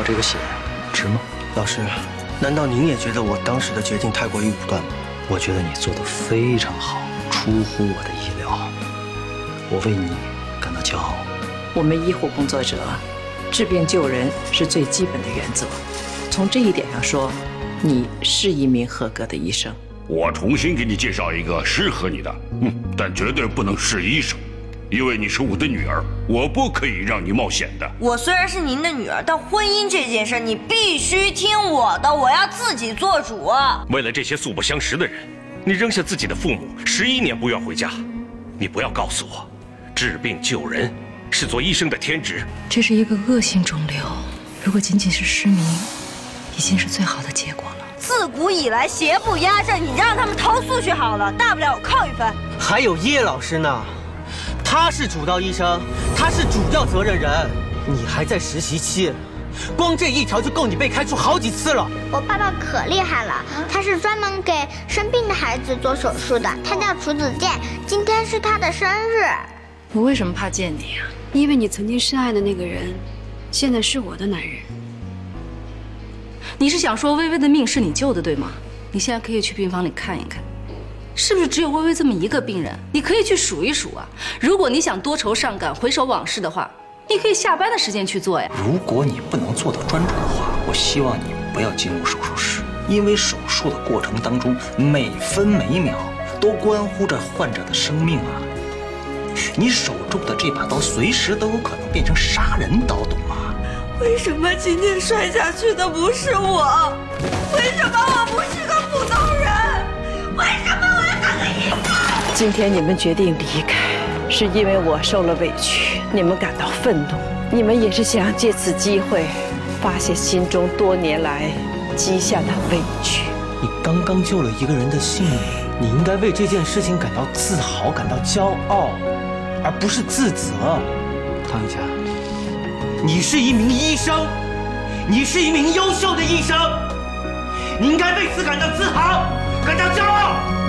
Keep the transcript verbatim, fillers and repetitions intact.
冒这个险，值吗？ 老师，难道您也觉得我当时的决定太过于武断吗？ 我觉得你做得非常好，出乎我的意料。我为你感到骄傲。 我们医护工作者，治病救人是最基本的原则。从这一点上说，你是一名合格的医生。 我重新给你介绍一个适合你的，嗯，但绝对不能是医生。 因为你是我的女儿，我不可以让你冒险的。 我虽然是您的女儿，但婚姻这件事你必须听我的，我要自己做主。 为了这些素不相识的人，你扔下自己的父母十一年不愿回家，你不要告诉我，治病救人是做医生的天职。 这是一个恶性肿瘤，如果仅仅是失明，已经是最好的结果了。 自古以来邪不压正，你让他们投诉去好了，大不了我扣一分。 还有叶老师呢。 他是主刀医生，他是主要责任人，你还在实习期，光这一条就够你被开除好几次了。 我爸爸可厉害了，他是专门给生病的孩子做手术的，他叫楚子健，今天是他的生日。 我为什么怕见你啊？因为你曾经深爱的那个人，现在是我的男人。 你是想说薇薇的命是你救的，对吗？你现在可以去病房里看一看。 是不是只有薇薇这么一个病人？你可以去数一数啊。如果你想多愁善感、回首往事的话，你可以下班的时间去做呀。 如果你不能做到专注的话，我希望你不要进入手术室，因为手术的过程当中，每分每秒都关乎着患者的生命啊。你手中的这把刀随时都有可能变成杀人刀，懂吗？ 为什么今天摔下去的不是我？为什么我不是个普通人？为什么？ 今天你们决定离开，是因为我受了委屈，你们感到愤怒，你们也是想借此机会发泄心中多年来积下的委屈。 你刚刚救了一个人的性命，你应该为这件事情感到自豪、感到骄傲，而不是自责。唐雨佳，你是一名医生，你是一名优秀的医生，你应该为此感到自豪，感到骄傲。